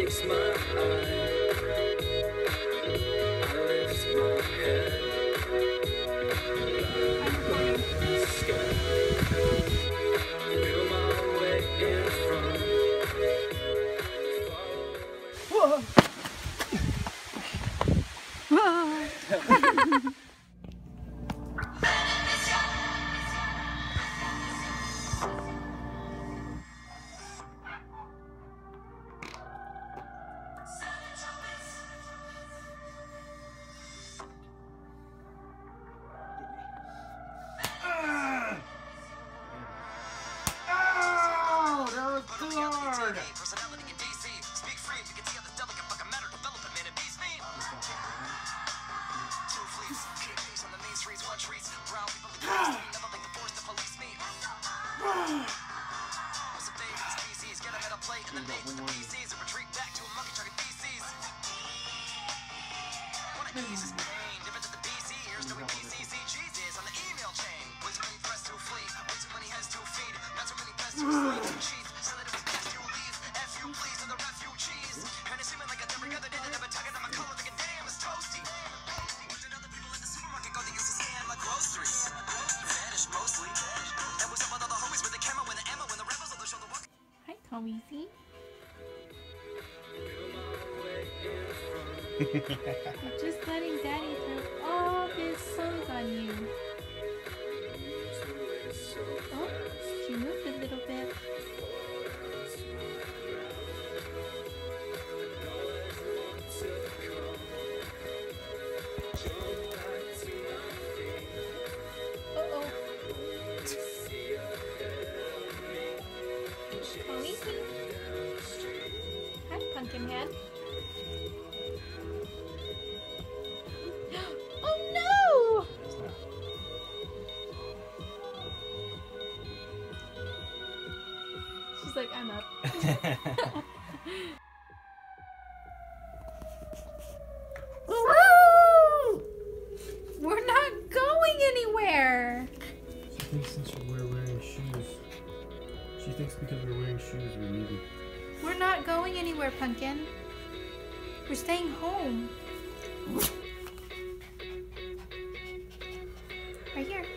takes my eye. I lift my head. Feel my way in front. Whoa. Hi, Tommy's. Just letting Daddy throw all his songs on you. Oh, she moved a little bit. Uh-oh. Tommy? Hi, Pumpkinhead. Oh no! She's like, I'm up. We're not going anywhere. She thinks since we're wearing shoes. She thinks because we're wearing shoes we're leaving. We're not going anywhere, Pumpkin. We're staying home. Right here.